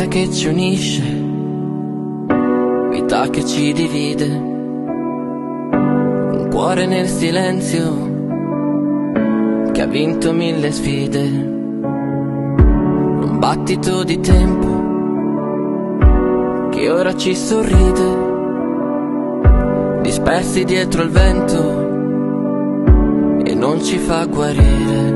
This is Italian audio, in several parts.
vita che ci unisce, vita che ci divide, un cuore nel silenzio che ha vinto 1000 sfide, un battito di tempo che ora ci sorride, dispersi dietro il vento e non ci fa guarire.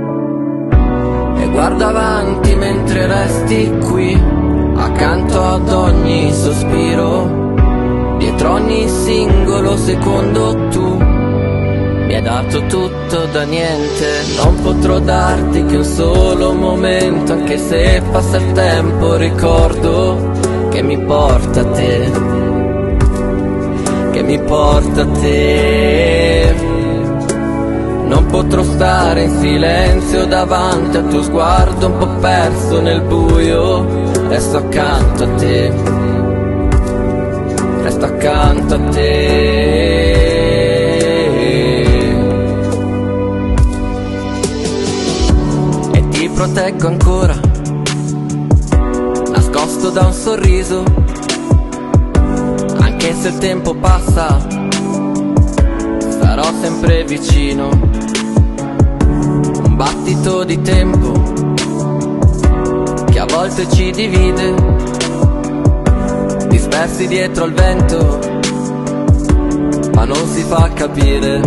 E guarda avanti mentre resti qui, accanto ad ogni sospiro, dietro ogni singolo secondo tu mi hai dato tutto da niente. Non potrò darti che un solo momento, anche se passa il tempo ricordo che mi porta a te, che mi porta a te. Non potrò stare in silenzio davanti al tuo sguardo un po' perso nel buio. Resto accanto a te, resto accanto a te. E ti proteggo ancora, nascosto da un sorriso. Anche se il tempo passa, sarò sempre vicino. Un battito di tempo che a volte ci divide, dispersi dietro il vento, ma non si fa capire.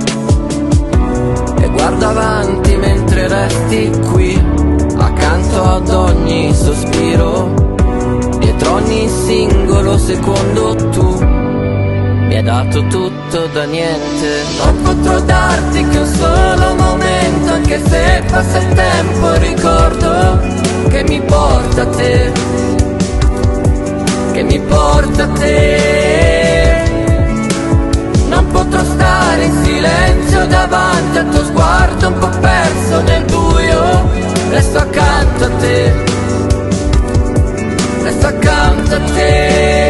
E guarda avanti mentre resti qui, accanto ad ogni sospiro, dietro ogni singolo secondo tu mi hai dato tutto da niente. Non potrò darti che un solo momento, anche se passa il tempo ricordo che mi porta a te, che mi porta a te. Non potrò stare in silenzio davanti al tuo sguardo un po' perso nel buio. Resto accanto a te, resto accanto a te.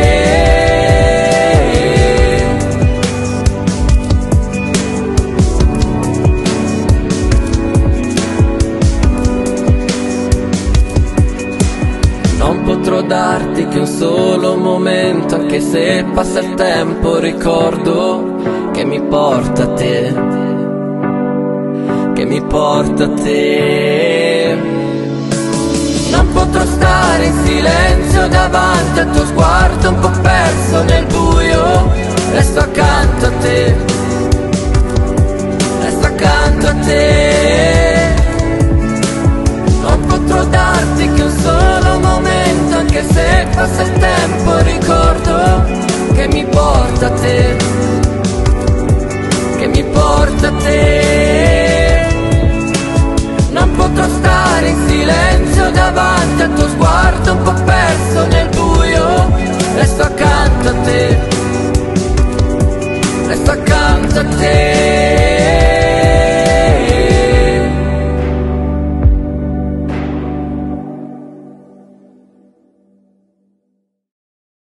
Non potrò darti che un solo momento, anche se passa il tempo ricordo che mi porta a te, che mi porta a te. Non potrò stare in silenzio davanti al tuo sguardo un po' perso nel buio. Resto accanto a te, resto accanto a te. Non potrò darti che un solo momento, anche se passa il tempo ricordo che mi porta a te, che mi porta a te. Non potrò stare in silenzio davanti al tuo sguardo un po' perso nel buio. Resto accanto a te, resto accanto a te.